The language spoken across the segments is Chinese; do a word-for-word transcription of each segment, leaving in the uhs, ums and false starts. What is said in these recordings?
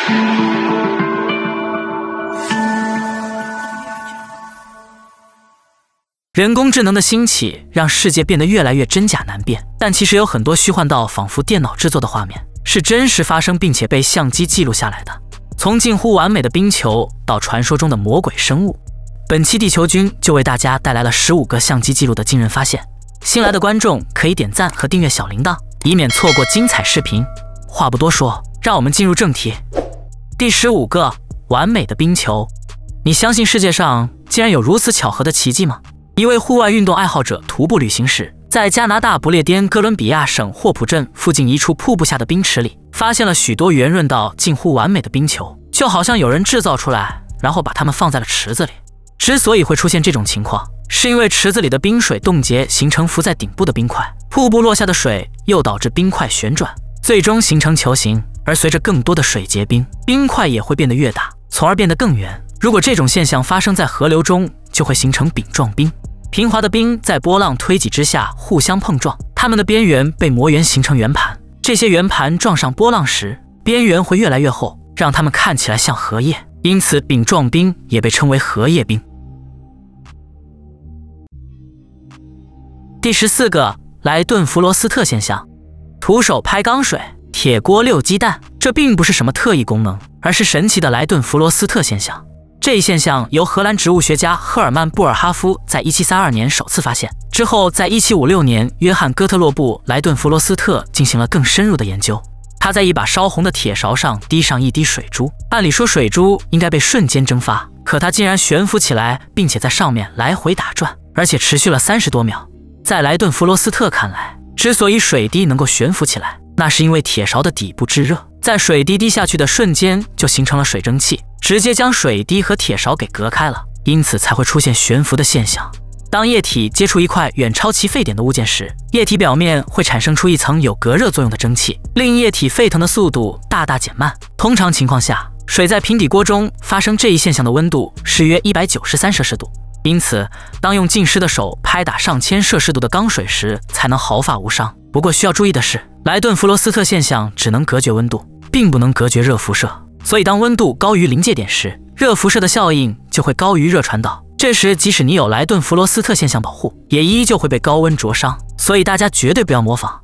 人工智能的兴起让世界变得越来越真假难辨，但其实有很多虚幻到仿佛电脑制作的画面是真实发生并且被相机记录下来的。从近乎完美的冰球到传说中的魔鬼生物，本期地球君就为大家带来了十五个相机记录的惊人发现。新来的观众可以点赞和订阅小铃铛，以免错过精彩视频。话不多说，让我们进入正题。第十五个，完美的冰球。你相信世界上竟然有如此巧合的奇迹吗？一位户外运动爱好者徒步旅行时，在加拿大不列颠哥伦比亚省霍普镇附近一处瀑布下的冰池里，发现了许多圆润到近乎完美的冰球，就好像有人制造出来，然后把它们放在了池子里。之所以会出现这种情况，是因为池子里的冰水冻结形成浮在顶部的冰块，瀑布落下的水又导致冰块旋转，最终形成球形。而随着更多的水结冰，冰块也会变得越大，从而变得更圆。如果这种现象发生在河流中，就会形成饼状冰。平滑的冰在波浪推挤之下互相碰撞，它们的边缘被磨圆形成圆盘。这些圆盘撞上波浪时，边缘会越来越厚，让它们看起来像荷叶，因此饼状冰也被称为荷叶冰。第十四个，莱顿弗罗斯特现象。徒手拍缸水，铁锅溜鸡蛋，这并不是什么特异功能，而是神奇的莱顿弗罗斯特现象。这一现象由荷兰植物学家赫尔曼·布尔哈夫在一七三二年首次发现，之后在一七五六年约翰·哥特洛布·莱顿弗罗斯特进行了更深入的研究。他在一把烧红的铁勺上滴上一滴水珠，按理说水珠应该被瞬间蒸发，可它竟然悬浮起来，并且在上面来回打转，而且持续了三十多秒。在莱顿弗罗斯特看来，之所以水滴能够悬浮起来，那是因为铁勺的底部炙热，在水滴滴下去的瞬间就形成了水蒸气，直接将水滴和铁勺给隔开了，因此才会出现悬浮的现象。当液体接触一块远超其沸点的物件时，液体表面会产生出一层有隔热作用的蒸汽，令液体沸腾的速度大大减慢。通常情况下，水在平底锅中发生这一现象的温度是约一百九十三摄氏度，因此当用浸湿的手拍打上千摄氏度的缸水时，才能毫发无伤。不过需要注意的是，莱顿弗罗斯特现象只能隔绝温度，并不能隔绝热辐射，所以当温度高于临界点时，热辐射的效应就会高于热传导。这时即使你有莱顿弗罗斯特现象保护，也依旧会被高温灼伤，所以大家绝对不要模仿。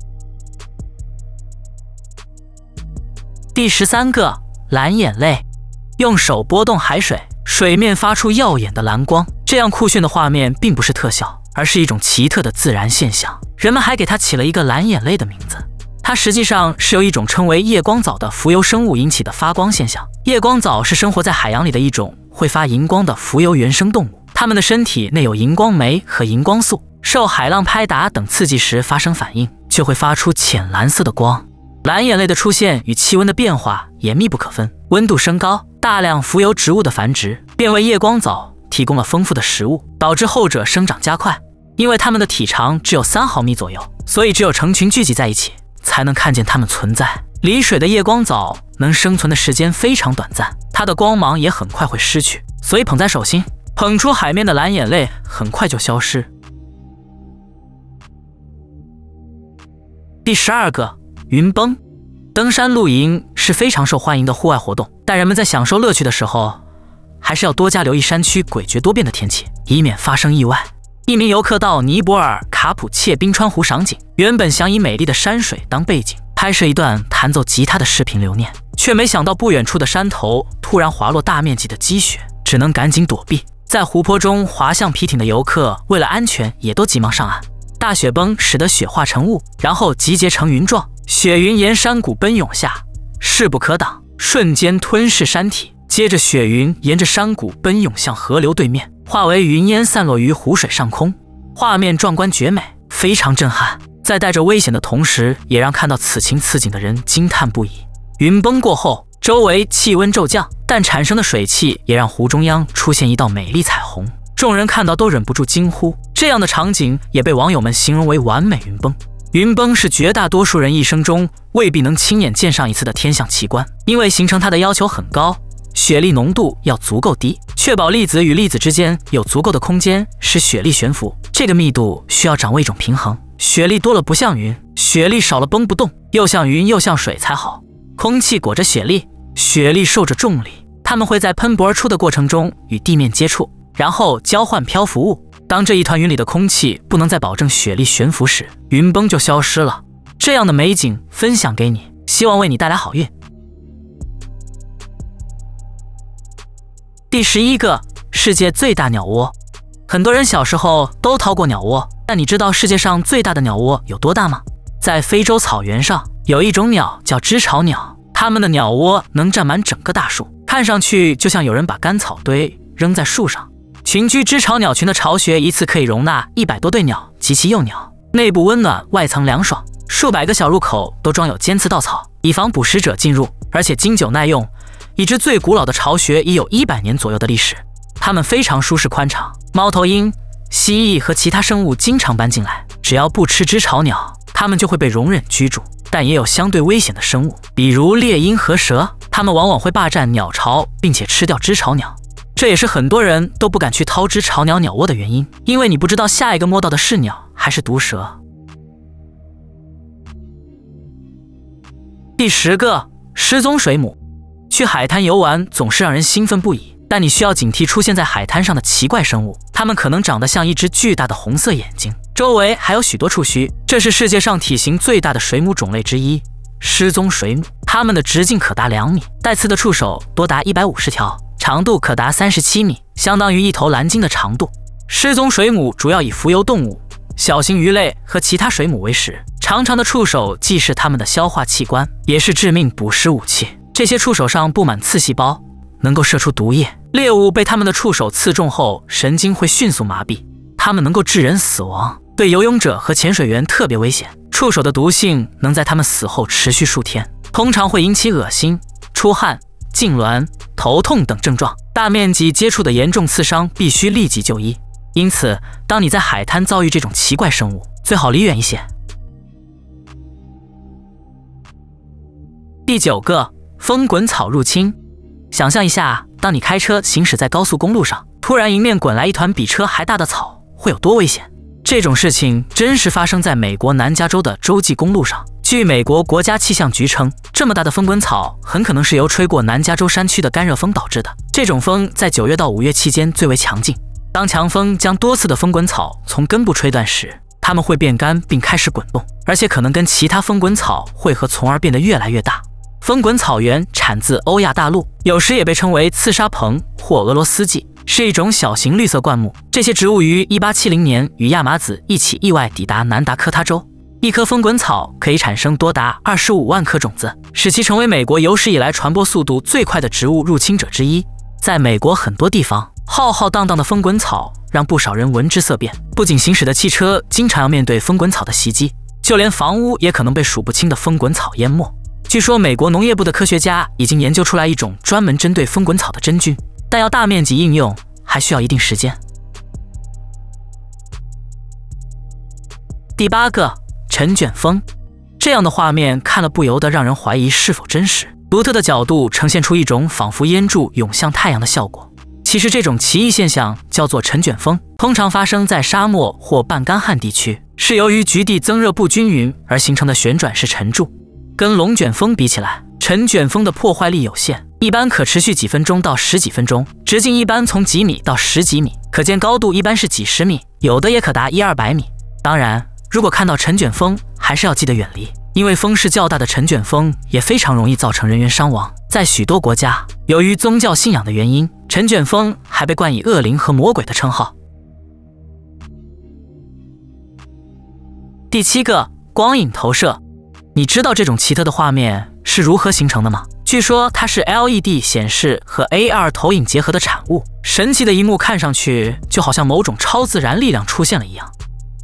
第十三个，蓝眼泪。用手拨动海水，水面发出耀眼的蓝光，这样酷炫的画面并不是特效，而是一种奇特的自然现象。人们还给它起了一个蓝眼泪的名字。它实际上是由一种称为夜光藻的浮游生物引起的发光现象。夜光藻是生活在海洋里的一种会发荧光的浮游原生动物，它们的身体内有荧光酶和荧光素，受海浪拍打等刺激时发生反应，就会发出浅蓝色的光。蓝眼泪的出现与气温的变化也密不可分，温度升高，大量浮游植物的繁殖便为夜光藻提供了丰富的食物，导致后者生长加快。因为它们的体长只有三毫米左右，所以只有成群聚集在一起才能看见它们存在。离水的夜光藻能生存的时间非常短暂，它的光芒也很快会失去，所以捧在手心，捧出海面的蓝眼泪很快就消失。第十二个，云崩。登山露营是非常受欢迎的户外活动，但人们在享受乐趣的时候，还是要多加留意山区诡谲多变的天气，以免发生意外。一名游客到尼泊尔卡普切冰川湖赏景，原本想以美丽的山水当背景，拍摄一段弹奏吉他的视频留念，却没想到不远处的山头突然滑落大面积的积雪，只能赶紧躲避。在湖泊中滑向皮艇的游客为了安全也都急忙上岸。大雪崩使得雪化成雾，然后集结成云状，雪云沿山谷奔涌下，势不可挡，瞬间吞噬山体。接着雪云沿着山谷奔涌向河流对面，化为云烟散落于湖水上空，画面壮观绝美，非常震撼。在带着危险的同时，也让看到此情此景的人惊叹不已。云崩过后，周围气温骤降，但产生的水汽也让湖中央出现一道美丽彩虹，众人看到都忍不住惊呼。这样的场景也被网友们形容为完美云崩。云崩是绝大多数人一生中未必能亲眼见上一次的天象奇观，因为形成它的要求很高，雪粒浓度要足够低，确保粒子与粒子之间有足够的空间使雪粒悬浮。这个密度需要掌握一种平衡，雪粒多了不像云，雪粒少了崩不动，又像云又像水才好。空气裹着雪粒， 雪粒受着重力，它们会在喷薄而出的过程中与地面接触，然后交换漂浮物。当这一团云里的空气不能再保证雪粒悬浮时，云崩就消失了。这样的美景分享给你，希望为你带来好运。第十一个，世界最大鸟窝。很多人小时候都掏过鸟窝，但你知道世界上最大的鸟窝有多大吗？在非洲草原上，有一种鸟叫知巢鸟，它们的鸟窝能占满整个大树，看上去就像有人把干草堆扔在树上。群居知巢鸟群的巢穴一次可以容纳一百多对鸟及其幼鸟，内部温暖，外层凉爽，数百个小入口都装有尖刺稻草，以防捕食者进入，而且经久耐用。一只最古老的巢穴已有一百年左右的历史，它们非常舒适宽敞，猫头鹰、蜥蜴和其他生物经常搬进来，只要不吃知巢鸟，它们就会被容忍居住。但也有相对危险的生物，比如猎鹰和蛇，它们往往会霸占鸟巢并且吃掉知巢鸟。这也是很多人都不敢去掏知巢鸟鸟窝的原因，因为你不知道下一个摸到的是鸟还是毒蛇。第十个，失踪水母。去海滩游玩总是让人兴奋不已，但你需要警惕出现在海滩上的奇怪生物，它们可能长得像一只巨大的红色眼睛，周围还有许多触须。这是世界上体型最大的水母种类之一——失踪水母。它们的直径可达两米，带刺的触手多达一百五十条，长度可达三十七米，相当于一头蓝鲸的长度。失踪水母主要以浮游动物、小型鱼类和其他水母为食，长长的触手既是它们的消化器官，也是致命捕食武器。这些触手上布满刺细胞，能够射出毒液。猎物被它们的触手刺中后，神经会迅速麻痹，它们能够致人死亡，对游泳者和潜水员特别危险。触手的毒性能在它们死后持续数天，通常会引起恶心、出汗、痉挛、头痛等症状。大面积接触的严重刺伤必须立即就医。因此，当你在海滩遭遇这种奇怪生物，最好离远一些。第九个，风滚草入侵。想象一下，当你开车行驶在高速公路上，突然迎面滚来一团比车还大的草，会有多危险？这种事情真实发生在美国南加州的洲际公路上。据美国国家气象局称，这么大的风滚草很可能是由吹过南加州山区的干热风导致的。这种风在九月到五月期间最为强劲。当强风将多次的风滚草从根部吹断时，它们会变干并开始滚动，而且可能跟其他风滚草汇合，从而变得越来越大。风滚草原产自欧亚大陆，有时也被称为刺沙蓬或俄罗斯蓟，是一种小型绿色灌木。这些植物于一八七零年与亚麻籽一起意外抵达南达科他州。一棵风滚草可以产生多达二十五万颗种子，使其成为美国有史以来传播速度最快的植物入侵者之一。在美国很多地方，浩浩荡荡的风滚草让不少人闻之色变，不仅行驶的汽车经常要面对风滚草的袭击，就连房屋也可能被数不清的风滚草淹没。据说美国农业部的科学家已经研究出来一种专门针对风滚草的真菌，但要大面积应用还需要一定时间。第八个，尘卷风。这样的画面看了不由得让人怀疑是否真实。独特的角度呈现出一种仿佛烟柱涌向太阳的效果。其实这种奇异现象叫做尘卷风，通常发生在沙漠或半干旱地区，是由于局地增热不均匀而形成的旋转式尘柱。跟龙卷风比起来，尘卷风的破坏力有限，一般可持续几分钟到十几分钟，直径一般从几米到十几米，可见高度一般是几十米，有的也可达一二百米。当然，如果看到尘卷风，还是要记得远离，因为风势较大的尘卷风也非常容易造成人员伤亡。在许多国家，由于宗教信仰的原因，尘卷风还被冠以恶灵和魔鬼的称号。第七个，光影投射。你知道这种奇特的画面是如何形成的吗？据说它是 L E D 显示和 A R 投影结合的产物。神奇的一幕看上去就好像某种超自然力量出现了一样。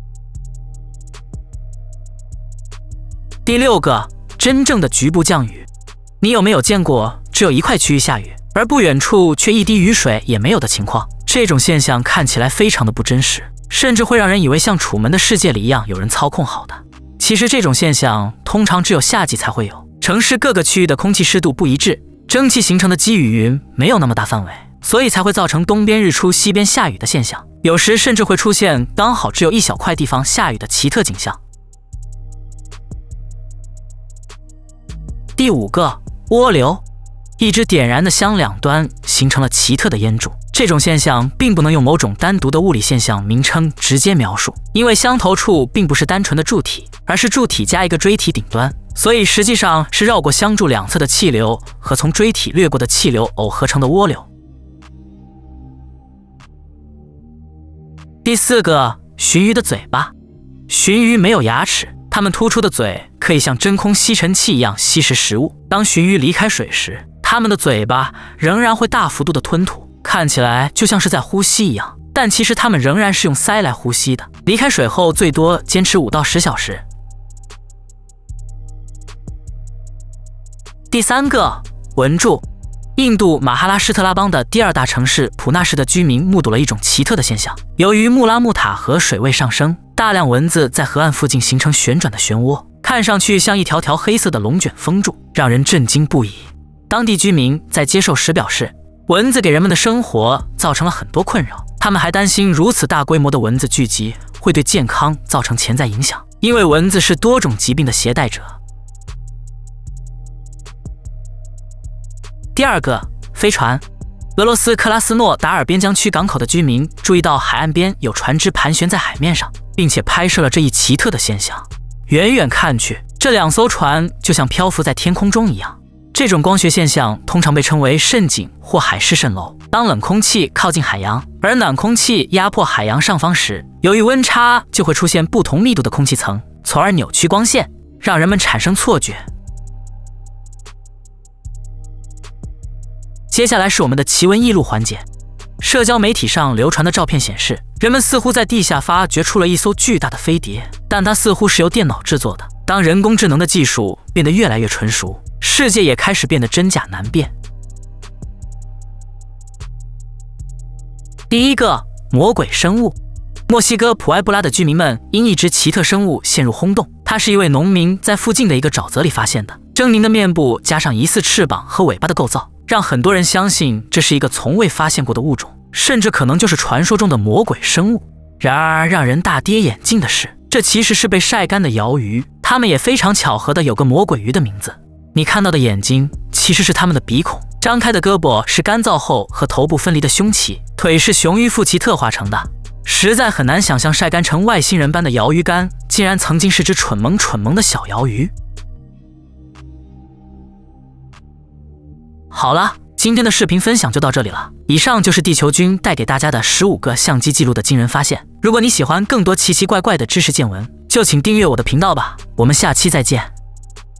第六个，真正的局部降雨。你有没有见过只有一块区域下雨，而不远处却一滴雨水也没有的情况？这种现象看起来非常的不真实，甚至会让人以为像楚门的世界里一样有人操控好的。其实这种现象通常只有夏季才会有，城市各个区域的空气湿度不一致，蒸汽形成的积雨云没有那么大范围，所以才会造成东边日出西边下雨的现象，有时甚至会出现刚好只有一小块地方下雨的奇特景象。第五个，涡流。 一支点燃的香两端形成了奇特的烟柱。这种现象并不能用某种单独的物理现象名称直接描述，因为香头处并不是单纯的柱体，而是柱体加一个锥体顶端，所以实际上是绕过香柱两侧的气流和从锥体掠过的气流耦合成的涡流。第四个，鲟鱼的嘴巴。鲟鱼没有牙齿，它们突出的嘴可以像真空吸尘器一样吸食食物。当鲟鱼离开水时，它们的嘴巴仍然会大幅度的吞吐，看起来就像是在呼吸一样，但其实它们仍然是用鳃来呼吸的。离开水后最多坚持五到十小时。第三个，文柱。印度马哈拉施特拉邦的第二大城市普纳市的居民目睹了一种奇特的现象：由于穆拉木塔河水位上升，大量蚊子在河岸附近形成旋转的漩涡，看上去像一条条黑色的龙卷风柱，让人震惊不已。当地居民在接受时表示，蚊子给人们的生活造成了很多困扰，他们还担心如此大规模的蚊子聚集会对健康造成潜在影响，因为蚊子是多种疾病的携带者。第二个，飞船。俄罗斯克拉斯诺达尔边疆区港口的居民注意到海岸边有船只盘旋在海面上，并且拍摄了这一奇特的现象。远远看去，这两艘船就像漂浮在天空中一样。这种光学现象通常被称为渗井或海市蜃楼。当冷空气靠近海洋，而暖空气压迫海洋上方时，由于温差就会出现不同密度的空气层，从而扭曲光线，让人们产生错觉。接下来是我们的奇闻异录环节。社交媒体上流传的照片显示，人们似乎在地下发掘出了一艘巨大的飞碟，但它似乎是由电脑制作的。当人工智能的技术变得越来越纯熟，世界也开始变得真假难辨。第一个，魔鬼生物。墨西哥普埃布拉的居民们因一只奇特生物陷入轰动。它是一位农民在附近的一个沼泽里发现的，狰狞的面部加上疑似翅膀和尾巴的构造，让很多人相信这是一个从未发现过的物种，甚至可能就是传说中的魔鬼生物。然而让人大跌眼镜的是，这其实是被晒干的鳐鱼，它们也非常巧合的有个魔鬼鱼的名字。你看到的眼睛其实是它们的鼻孔，张开的胳膊是干燥后和头部分离的胸鳍，腿是雄鱼腹鳍特化成的。实在很难想象晒干成外星人般的鳐鱼干竟然曾经是只蠢萌蠢萌的小鳐鱼。好了，今天的视频分享就到这里了。以上就是地球君带给大家的十五个相机记录的惊人发现。如果你喜欢更多奇奇怪怪的知识见闻，就请订阅我的频道吧。我们下期再见。